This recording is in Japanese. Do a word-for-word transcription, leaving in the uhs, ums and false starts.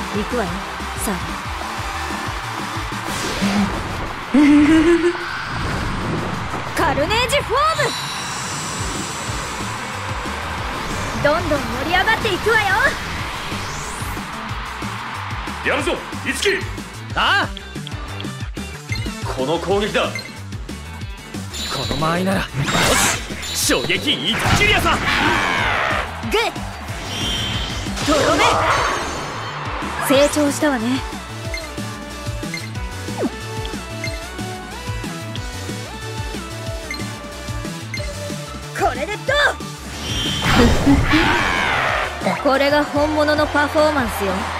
行くわよさあ。カルネージフォーム、どんどん盛り上がっていくわよ。 やるぞイツキ。 ああ、 この攻撃だ。 この間合いならよし、衝撃イツキリアさん。 グッとどめ、成長したわね。これでどうこれが本物のパフォーマンスよ。